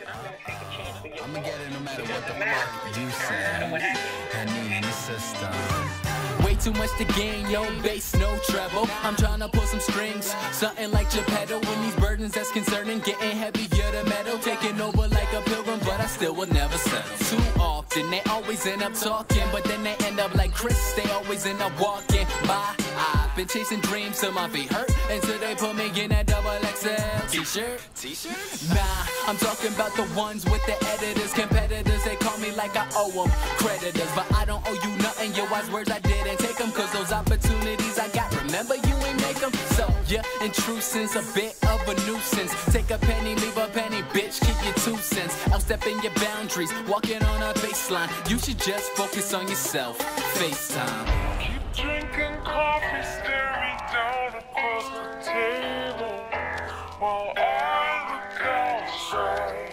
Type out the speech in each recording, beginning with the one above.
I'ma get it no matter what the fuck you say. I need the system. Way too much to gain, yo, bass, no treble. I'm tryna pull some strings, something like Geppetto. When these burdens that's concerning, getting heavier the metal, taking over like a pilgrim, but I still will never settle. Too often, they always end up talking, but then they end up like Chris, they always end up walking by. I've been chasing dreams till my feet hurt, until they put me in that double XL t-shirt. Nah, I'm talking about the ones with the editors, competitors, they call me like I owe them creditors, but I don't owe you nothing, your wise words I didn't take them, cause those opportunities I got, remember you ain't make them. So yeah, intrusion's a bit of a nuisance. Take a penny, leave a penny, bitch, keep your 2 cents. Outstepping your boundaries, walking on a baseline. You should just focus on yourself. FaceTime. Keep drinking coffee, staring down across the table while I look outside.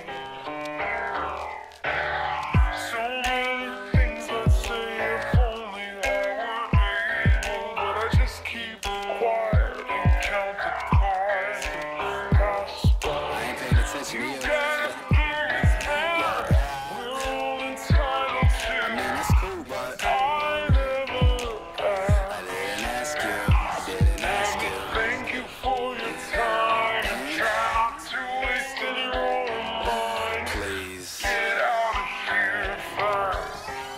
So many things I'd say if only I were able, but I just keep quiet and count the cards and pass by. I ain't paying attention to you. Gotta do this now. We're all entitled to. I mean, it's cool, but I never look back. I didn't ask you. I didn't ask you. Thank you for your time. Try not to waste any more of mine. Please. Get out of here fast.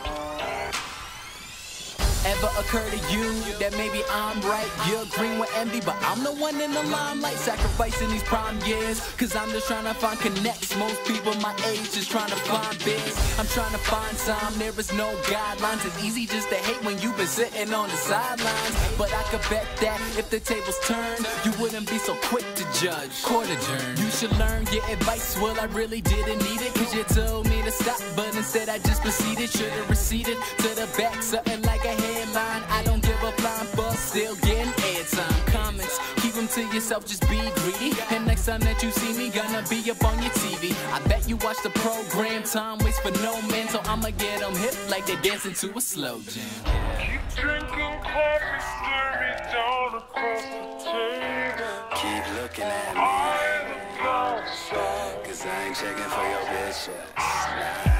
Ever occur to you that maybe I'm right? You're green with envy, but I'm the one in the limelight, sacrificing these prime years, cause I'm just trying to find connects. Most people my age just trying to find biz. I'm trying to find some, there is no guidelines. It's easy just to hate when you've been sitting on the sidelines, but I could bet that if the tables turned, you wouldn't be so quick to judge. Court adjourned. You should learn your advice. Well, I really didn't need it, cause you told me to stop, but instead I just proceeded. Should've receded to the back, something like a headline. I don't give a flying fuck, still getting airtime. Comments, keep them to yourself, just be greedy. And next time that you see me, gonna be up on your TV. I bet you watch the program, time waits for no man, so I'ma get them hip like they dancing to a slow jam. Keep drinking coffee, staring down across the table. Keep looking at me, I look outside. cause I ain't checking for your bitch ass.